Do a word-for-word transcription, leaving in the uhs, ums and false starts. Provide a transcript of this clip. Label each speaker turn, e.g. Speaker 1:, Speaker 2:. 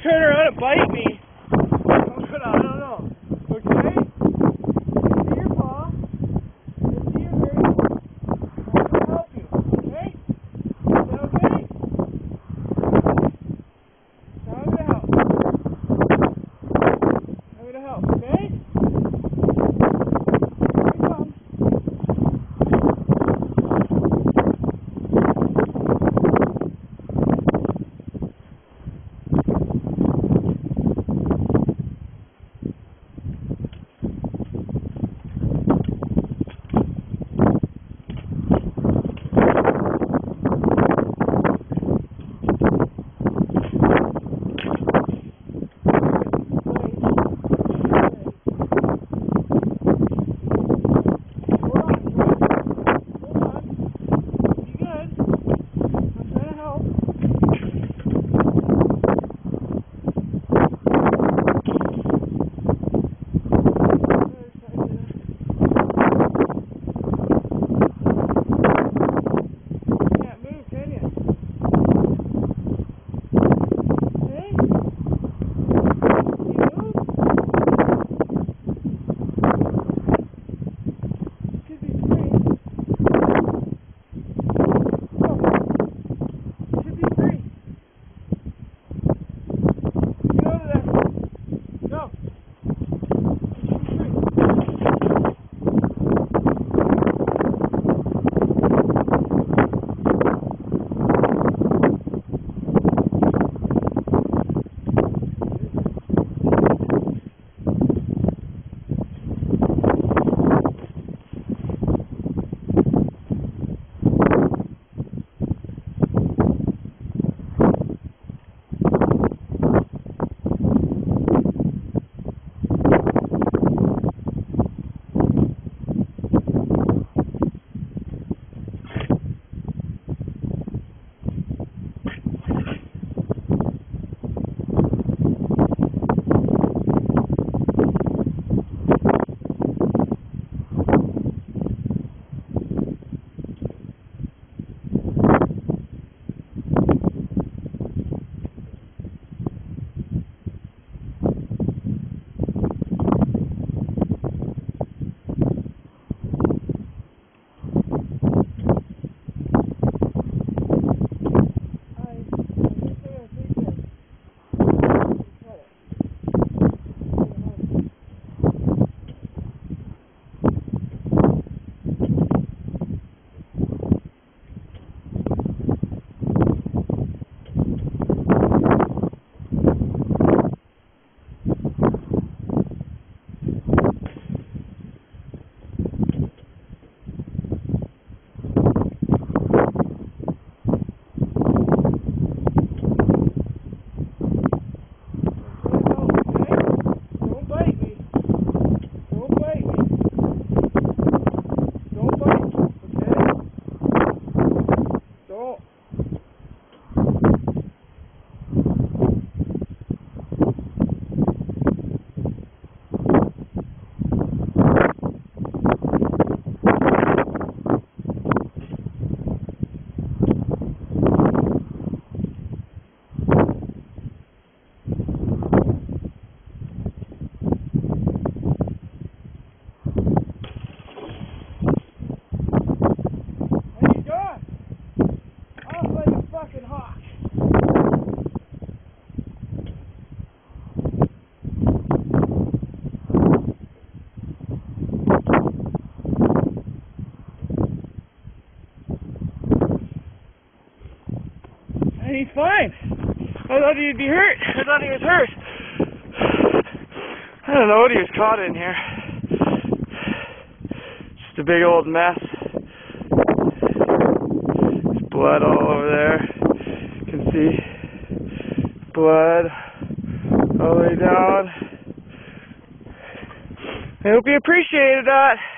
Speaker 1: turn around and bite me. I'm gonna, I don't know. Okay? See your paw. Let's see your hurt. I'm gonna help you. Okay? Is that okay? So I'm gonna help. I'm gonna help, okay? Here we come. And he's fine. I thought he'd be hurt. I thought he was hurt. I don't know what he was caught in here. Just a big old mess. There's blood all over there. You can see blood all the way down. I hope you appreciated that.